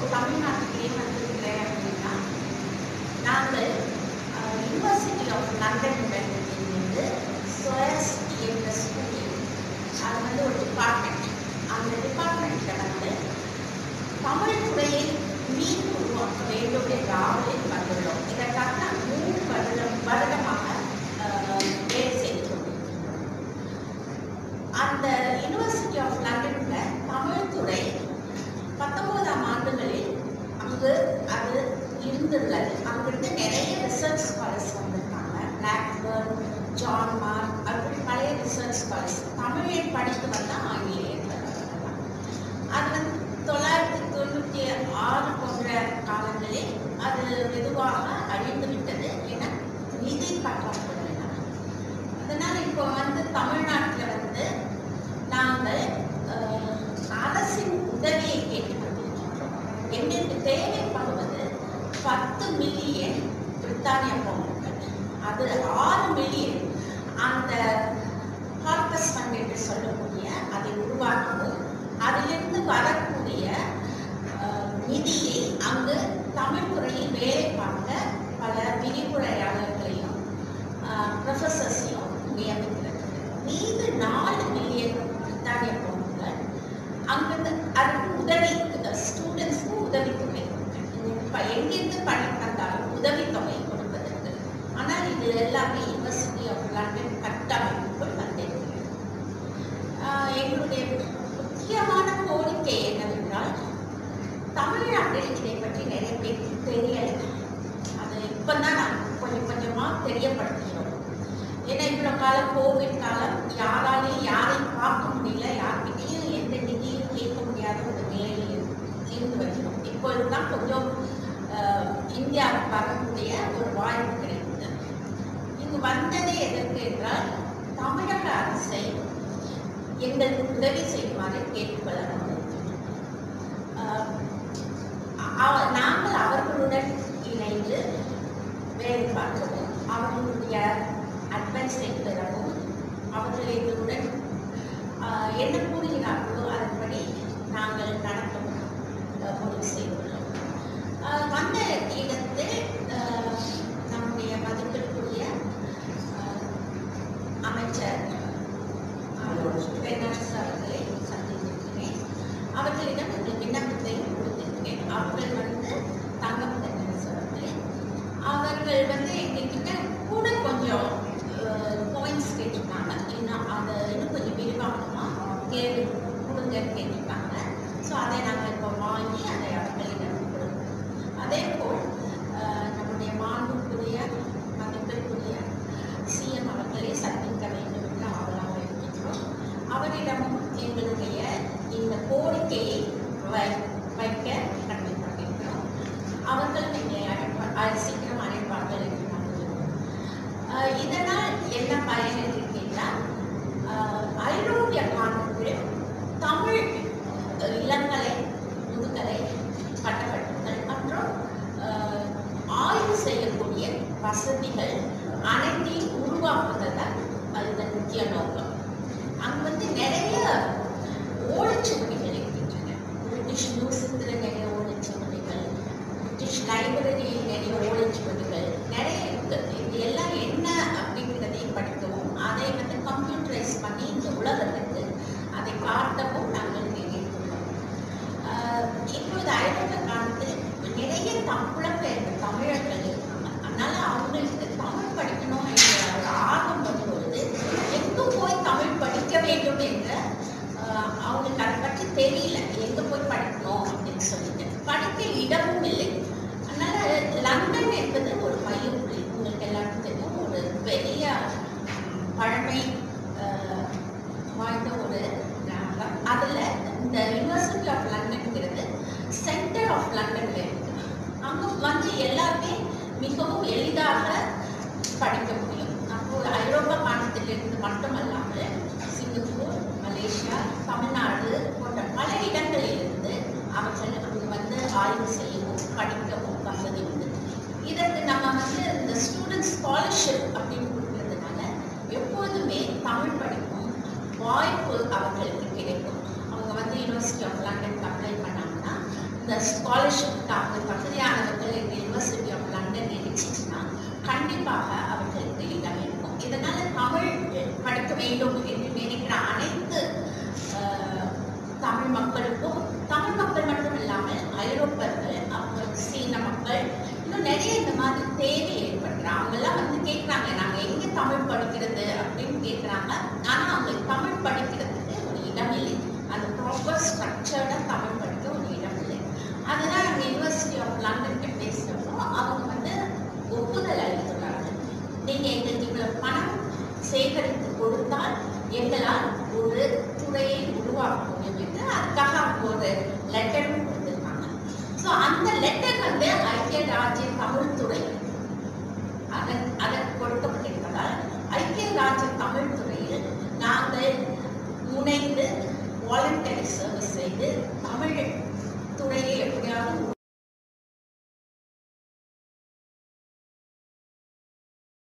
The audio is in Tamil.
தமிழ்நாட்டிலே வந்திருக்கிறேன் அப்படின்னா, நாங்கள் யூனிவர்சிட்டி ஆஃப் லண்டனுடன் இணைந்து SOAS என்ற ஸ்கூலில் அது வந்து ஒரு டிபார்ட்மெண்ட். அந்த டிபார்ட்மெண்ட்டில் வந்து தமிழ் துறையை மீண்டும் உருவாக்க வேண்டும் என்ற ஆவலில் வந்துள்ளோம். இதற்காக நான் 3 வருடமாக வேலை செய்து கொண்டிருக்கிறோம். அந்த யூனிவர்சிட்டி ஆஃப் லண்டனில் தமிழ் துறை 19ஆம் ஆண்டுகளில் அங்கு அது இருந்துள்ளது. அங்கிருந்து நிறைய ரிசர்ச் ஸ்காலர்ஸ் வந்திருக்காங்க. பிளாக்பர்ன், ஜான் மார்க், அப்படி பழைய ரிசர்ச் ஸ்காலர்ஸ் தமிழை படித்து வந்தால் ஆங்கிலேயர்கள். அது வந்து 996 போன்ற காலங்களில் அது மெதுவாக அழிந்து விட்டது. ஏன்னா நிதி பற்றாக்குறையினால். அதனால் இப்போ வந்து தமிழ்நாட்டில் வந்து நாங்கள் அரசின் உதவியை கேட்டு கொண்டிருக்கின்றோம். எங்களுக்கு தேவைப்படுவது 10 மில்லியன் பிரித்தானிய பவுண்டுகள். அது 6 மில்லியன் அந்த கார்பஸ் ஃபண்ட் என்று சொல்லக்கூடிய அதை உருவாக்கவும், அதிலிருந்து வரக்கூடிய நிதியை அங்கு தமிழ் துறையில் வேலை பார்க்க பல விரிவுரையாளர்களையும் ப்ரொஃபஸர்ஸையும் நியமிக்கிறது. மீது 4 மில்லியன் பிரித்தானிய பவுண்டுகள் அங்கிருந்து அதுக்கு உதவி ஸ்டூடெண்ட்ஸ்க்கு உதவித்தொகை எங்கிருந்து பணி தந்தாலும் உதவித்தொகை கொடுப்பதற்கு. ஆனால் இது எல்லாமே யூனிவர்சிட்டி ஆஃப் லண்டன் கட்டமைப்புக்குள் வந்திருக்கிறது. எங்களுடைய முக்கியமான கோரிக்கை என்னவென்றால், தமிழ்நாட்டில் இதை பற்றி நிறைய பேருக்கு தெரியலை. அதை இப்போதான் நாங்கள் கொஞ்சம் கொஞ்சமாக தெரியப்படுத்துகிறோம். ஏன்னா இவ்வளோ காலம் கோவிட் காலம், யாராலையும் யாரையும் பார்க்க முடியல, யார்கிட்டையும் எந்த நிதியும் கேட்க முடியாத ஒரு நிலையில் இருந்து வருகிறோம். இப்பொழுதுதான் கொஞ்சம் இந்தியாவுக்கு வரக்கூடிய ஒரு வாய்ப்பு கிடைத்தது. இங்கு வந்ததே எதற்கு என்றால், தமிழக அரசை எங்களுக்கு உதவி செய்யுமாறு கேட்டுக்கொள்ள நாங்கள் அவர்களுடன் இணைந்து வேலை பார்க்கவும், அவர்களுடைய அட்வைஸை பெறவும், அவர்கள் எங்களுடன் என்ன கூறுகிறார்களோ அதன்படி நாங்கள் நடத்தவும் முடிவு செய்துள்ளோம். வந்த இடத்தில் நம்முடைய மதிப்பிற்குரிய அமைச்சர் பெர்னாண்டஸ் அவர்களை சந்தித்திருக்கிறேன். அவர்களிடம் ஒரு விண்ணப்பத்தை கொடுத்திருக்கிறேன். அவர்கள் வந்து தங்கம் பெர்னாண்டஸ் அவர்கள் வந்து எங்ககிட்ட கூட கொஞ்சம் பாயிண்ட்ஸ் கேட்டிருக்காங்க. இன்னும் அதை இன்னும் கொஞ்சம் விரிவாக்கமாக கேள்வி கொடுங்க கேட்டிருக்காங்க. ஸோ அதை நாங்கள் இப்போ வாங்கி அதை அவர்களிடம் கொடுக்கணும். அதே போல் நம்முடைய மாண்புக்குரிய மதிப்பிற்குரிய CM அவர்களை சந்திக்க வேண்டும் என்று ஆவலாக இருக்கின்றோம். அவரிடமும் எங்களுடைய இந்த கோரிக்கையை வைக்க கடமைப்பட்டிருக்கிறோம். அவர்கள் எங்களை சீக்கிரம் அழைப்பார்கள் என்று நம்புகிறோம். இதனால் என்ன பயன் என்று கேட்டால், ஐரோப்பிய நாடுகளில் தமிழ் இளங்கலை, முதுகலை பட்டப்படிப்புகள் மற்றும் ஆய்வு செய்யக்கூடிய வசதிகள் அனைத்தையும் உருவாக்குவதுதான் இதன் முக்கிய நோக்கம். அங்கு வந்து நிறைய ஓலைச்சுவடிகள் இருக்கின்றன. பிரிட்டிஷ் மியூசியத்தில் நிறைய ஓலைச்சுவடிகள், பிரிட்டிஷ் லைப்ரரியில் நிறைய ஓலைச்சுவடிகள் நிறைய இருக்குது. இது எல்லாம் என்ன அப்படிங்கிறதையும் படிக்கவும், அதை வந்து கம்ப்யூட்டரைஸ் பண்ணி இந்த உலகத்துக்கு அதை காட்டவும் நாங்கள் நினைத்துள்ளோம். இப்போது ஐரோப்பிய காலத்தில் நிறைய புலம்பெயர்ந்த தமிழர்கள் இருக்காங்க. அதனால அவங்களுக்கு தமிழ் படிக்கணும் என்ற ஒரு ஆர்வம் வரும்பொழுது எங்கே போய் தமிழ் படிக்க வேண்டும் என்ற அவங்களுக்கு அதை பற்றி தெரியல. எங்கே போய் படிக்கணும் அப்படின்னு சொல்லிட்டு படிக்க இடமும் இல்லை. அதனால லண்டன் என்பது ஒரு மையப்புள்ளி. உங்களுக்கு எல்லாருக்கும் தெரியும், ஒரு பெரிய பழமை வாய்ந்த ஒரு நகரம். அதில் இந்த யூனிவர்சிட்டி ஆஃப் லண்டன்ங்கிறது சென்டர் ஆஃப் லண்டன்ல இருக்குது. அங்கே வந்து எல்லாருமே மிகவும் எளிதாக படிக்க முடியும். அப்போது ஐரோப்பா காலத்திலிருந்து மட்டுமல்லாமல் சிங்கப்பூர், மலேசியா, தமிழ்நாடு போன்ற பல இடங்களிலிருந்து அவர்கள் அங்கு வந்து ஆய்வு செய்யவும் படிக்கவும் வசதி உண்டு. இதற்கு நம்ம வந்து இந்த ஸ்டூடெண்ட் ஸ்காலர்ஷிப் அப்படின்னு கொடுக்கறதுனால எப்போதுமே தமிழ் படிக்கும் வாய்ப்பு அவர்களுக்கு கிடைக்கும். அவங்க வந்து யூனிவர்சிட்டி ஆஃப் லண்டன் அப்ளை பண்ணாங்கன்னா இந்த ஸ்காலர்ஷிப்காக தகுதியானவர்கள் இந்த யூனிவர்சிட்டி ஆஃப் லண்டன் இருந்துச்சுன்னா கண்டிப்பாக அவர்களுக்கு இடம் இருக்கும். இதனால தமிழ் படிக்க வேண்டும் என்று நினைக்கிற அனைத்து தமிழ் மக்களுக்கும், தமிழ் மக்கள் மட்டும் இல்லாமல் ஐரோப்பர்கள், அப்புறம் சீன மக்கள், இன்னும் நிறைய இந்த மாதிரி தேவை ஏற்படுறாங்க. அவங்கெல்லாம் வந்து கேட்குறாங்க, நாங்கள் எங்கே தமிழ் படிக்கிறது அப்படின்னு கேட்குறாங்க. ஆனால் அவங்களுக்கு தமிழ் படிக்கிறதுக்கு ஒரு இடம் இல்லை. அந்த ப்ராப்பர் ஸ்ட்ரக்சர்டாக தமிழ் படிக்க ஒரு இடம் இல்லை. அதெல்லாம் நாங்கள் யூனிவர்சிட்டி ஆஃப் லண்டன்கிட்ட பேசுகிறப்போ அவங்க வந்து ஒப்புதல் அளித்துள்ளார்கள். நீங்கள் எங்களுக்கு இவ்வளவு பணம் சேகரித்து கொடுத்தால் எங்களால் ஒரு துறையை உருவாக்க முடியும் என்று அதுக்காக அவங்க ஒரு லெட்டரும் கொடுத்துருக்காங்க. ஸோ அந்த லெட்டர் வந்து ஐக்கிய ராஜ்ய தமிழ் துறை அதற்கு கொடுக்கப்பட்டிருப்பதால் ஐக்கிய ராஜ்ய தமிழ் துறையில் நாங்கள் முனைந்து வாலண்டரி சர்வீஸ் செய்து தமிழ்